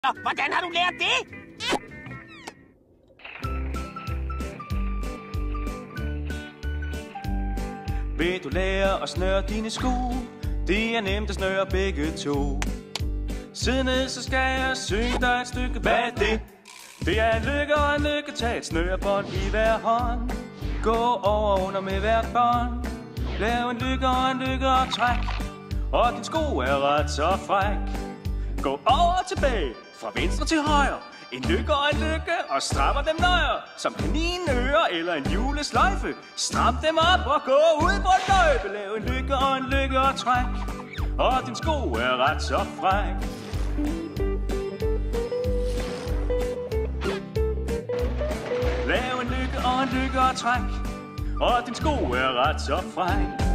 Hvordan har du lært det? Vil du lære at snøre dine sko? Det er nemt at snøre begge to. Sid ned, så skal jeg synge dig et stykke. Hvad er det? Det er en lykke og en lykke. Tag et snørebånd i hver hånd. Gå over og under med hvert bånd. Lav en lykke og en lykke og træk. Og din sko er ret så fræk. Gå over og tilbage, fra venstre til højre. En lykke og en lykke, og strammer dem nøjer. Som kaninører eller en julesløjfe. Stram dem op og gå ud på en løjpe. Lav en lykke og en lykke og træk. Og din sko er ret så fræk. Lav en lykke og en lykke og træk. Og din sko er ret så fræk.